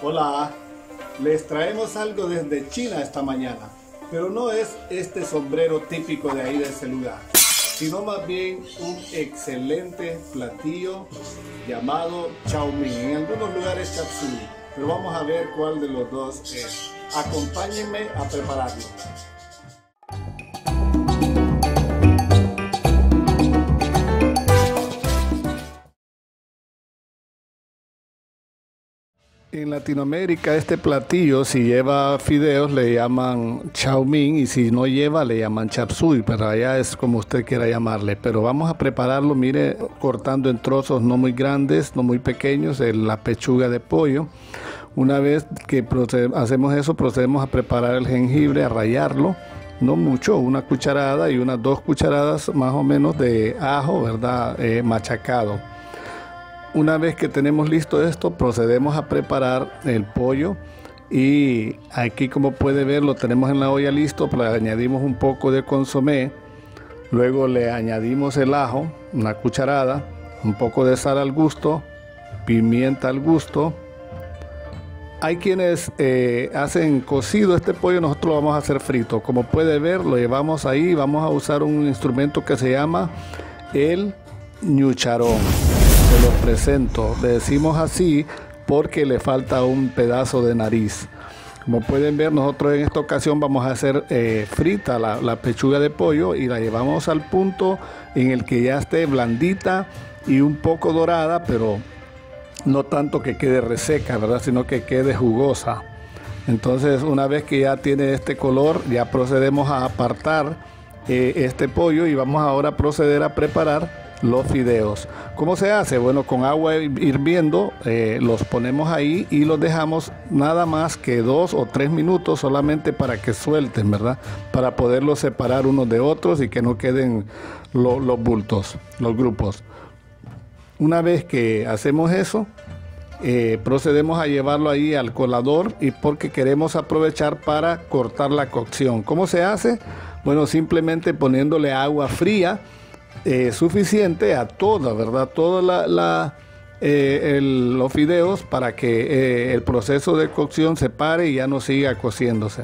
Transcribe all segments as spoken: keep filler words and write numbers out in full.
Hola, les traemos algo desde China esta mañana, pero no es este sombrero típico de ahí de ese lugar, sino más bien un excelente platillo llamado chow mein, en algunos lugares chop suey, pero vamos a ver cuál de los dos es. Acompáñenme a prepararlo. En Latinoamérica este platillo, si lleva fideos le llaman chow mein y si no lleva le llaman chop suey, pero allá es como usted quiera llamarle. Pero vamos a prepararlo, mire, cortando en trozos no muy grandes, no muy pequeños, la pechuga de pollo. Una vez que hacemos eso, procedemos a preparar el jengibre, a rallarlo, no mucho, una cucharada y unas dos cucharadas más o menos de ajo, ¿verdad? Eh, machacado. Una vez que tenemos listo esto, procedemos a preparar el pollo y aquí, como puede ver, lo tenemos en la olla listo. Le añadimos un poco de consomé, luego le añadimos el ajo, una cucharada, un poco de sal al gusto, pimienta al gusto. Hay quienes eh, hacen cocido este pollo, nosotros lo vamos a hacer frito. Como puede ver, lo llevamos ahí, vamos a usar un instrumento que se llama el ñucharón. Se los presento, le decimos así porque le falta un pedazo de nariz. Como pueden ver, nosotros en esta ocasión vamos a hacer eh, frita la, la pechuga de pollo y la llevamos al punto en el que ya esté blandita y un poco dorada, pero no tanto que quede reseca, ¿verdad? Sino que quede jugosa. Entonces, una vez que ya tiene este color, ya procedemos a apartar eh, este pollo y vamos ahora a proceder a preparar los fideos. ¿Cómo se hace? Bueno, con agua hirviendo eh, los ponemos ahí y los dejamos nada más que dos o tres minutos solamente para que suelten, ¿verdad? Para poderlos separar unos de otros y que no queden lo, los bultos, los grupos. Una vez que hacemos eso, eh, procedemos a llevarlo ahí al colador y porque queremos aprovechar para cortar la cocción. ¿Cómo se hace? Bueno, simplemente poniéndole agua fría Eh, suficiente a toda, ¿verdad? Todos la, la, eh, los fideos para que eh, el proceso de cocción se pare y ya no siga cociéndose.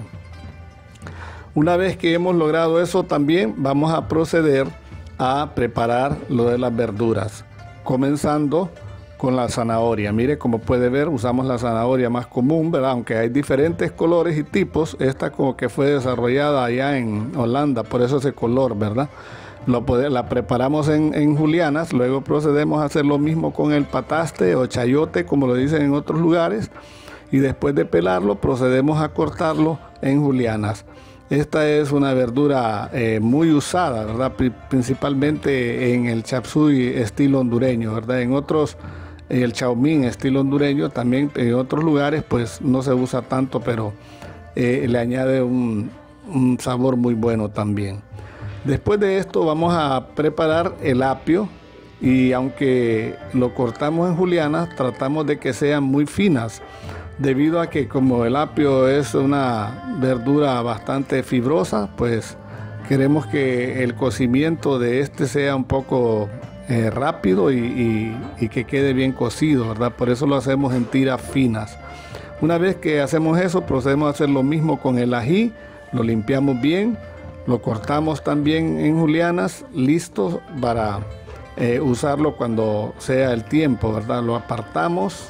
Una vez que hemos logrado eso, también vamos a proceder a preparar lo de las verduras, comenzando con la zanahoria. Mire, como puede ver, usamos la zanahoria más común, ¿verdad? Aunque hay diferentes colores y tipos, esta como que fue desarrollada allá en Holanda, por eso ese color, ¿verdad? Lo puede, la preparamos en, en julianas, luego procedemos a hacer lo mismo con el pataste o chayote, como lo dicen en otros lugares, y después de pelarlo procedemos a cortarlo en julianas. Esta es una verdura eh, muy usada, ¿verdad? Principalmente en el chop suey estilo hondureño, ¿verdad? En otros, el chow mein estilo hondureño, también en otros lugares pues no se usa tanto, pero eh, le añade un, un sabor muy bueno también. Después de esto vamos a preparar el apio y aunque lo cortamos en julianas, tratamos de que sean muy finas, debido a que como el apio es una verdura bastante fibrosa, pues queremos que el cocimiento de este sea un poco eh, rápido y, y, y que quede bien cocido, ¿verdad? Por eso lo hacemos en tiras finas. Una vez que hacemos eso, procedemos a hacer lo mismo con el ají, lo limpiamos bien. Lo cortamos también en julianas, listo para eh, usarlo cuando sea el tiempo, ¿verdad? Lo apartamos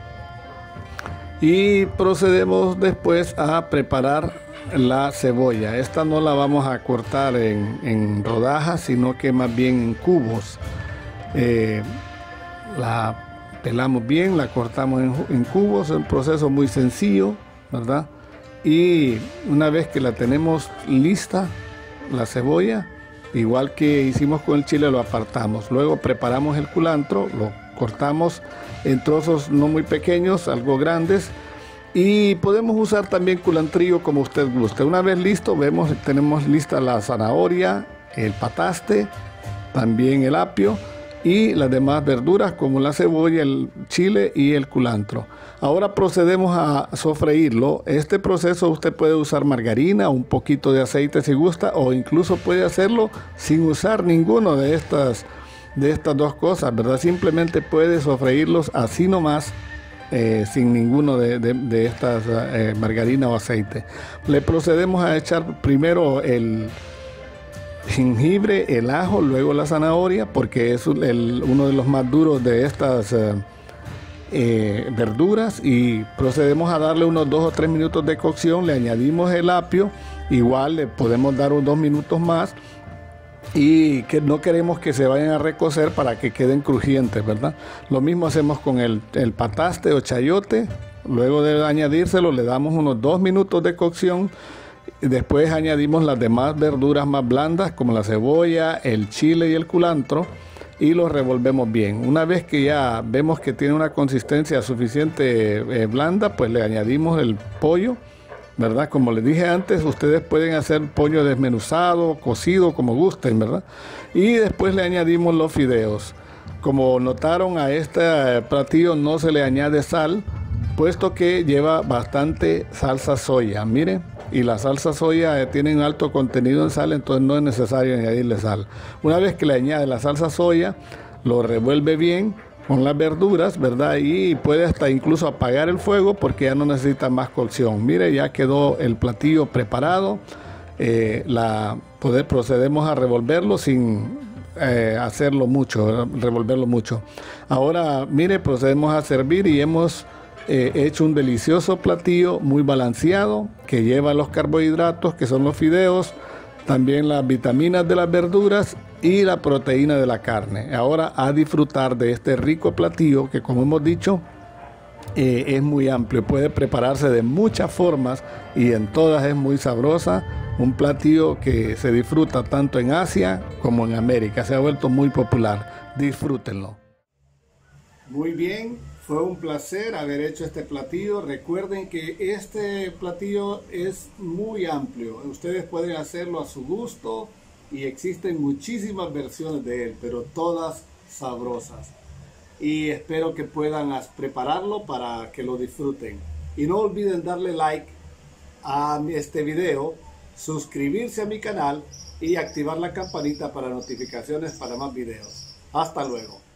y procedemos después a preparar la cebolla. Esta no la vamos a cortar en, en rodajas, sino que más bien en cubos. Eh, la pelamos bien, la cortamos en, en cubos, es un proceso muy sencillo, ¿verdad? Y una vez que la tenemos lista, la cebolla, igual que hicimos con el chile, lo apartamos. Luego preparamos el culantro, lo cortamos en trozos no muy pequeños, algo grandes, y podemos usar también culantrillo como usted guste. Una vez listo, vemos, tenemos lista la zanahoria, el pataste, también el apio y las demás verduras como la cebolla, el chile y el culantro. Ahora procedemos a sofreírlo. Este proceso usted puede usar margarina, un poquito de aceite si gusta, o incluso puede hacerlo sin usar ninguno de estas, de estas dos cosas, ¿verdad? Simplemente puede sofreírlos así nomás eh, sin ninguno de, de, de estas eh, margarina o aceite. Le procedemos a echar primero el jengibre, el ajo, luego la zanahoria, porque es el, uno de los más duros de estas eh, eh, verduras, y procedemos a darle unos dos o tres minutos de cocción. Le añadimos el apio, igual le podemos dar unos dos minutos más, y que no queremos que se vayan a recocer para que queden crujientes, ¿verdad? Lo mismo hacemos con el, el pataste o chayote. Luego de añadírselo le damos unos dos minutos de cocción. Después añadimos las demás verduras más blandas como la cebolla, el chile y el culantro, y los revolvemos bien. Una vez que ya vemos que tiene una consistencia suficiente eh, blanda, pues le añadimos el pollo, ¿verdad? Como les dije antes, ustedes pueden hacer pollo desmenuzado, cocido, como gusten, ¿verdad? Y después le añadimos los fideos. Como notaron, a este platillo no se le añade sal, puesto que lleva bastante salsa soya. Miren, y la salsa soya eh, tiene un alto contenido en sal, entonces no es necesario añadirle sal. Una vez que le añade la salsa soya, lo revuelve bien con las verduras, ¿verdad? Y puede hasta incluso apagar el fuego porque ya no necesita más cocción. Mire, ya quedó el platillo preparado. Eh, la, poder, procedemos a revolverlo sin eh, hacerlo mucho, ¿verdad? Revolverlo mucho. Ahora, mire, procedemos a servir y hemos eh, hecho un delicioso platillo muy balanceado que lleva los carbohidratos, que son los fideos, también las vitaminas de las verduras y la proteína de la carne. Ahora a disfrutar de este rico platillo que, como hemos dicho, eh, es muy amplio, puede prepararse de muchas formas y en todas es muy sabrosa. Un platillo que se disfruta tanto en Asia como en América, se ha vuelto muy popular. Disfrútenlo. Muy bien, fue un placer haber hecho este platillo. Recuerden que este platillo es muy amplio, ustedes pueden hacerlo a su gusto y existen muchísimas versiones de él, pero todas sabrosas. Y espero que puedan prepararlo para que lo disfruten. Y no olviden darle like a este video, suscribirse a mi canal y activar la campanita para notificaciones para más videos. Hasta luego.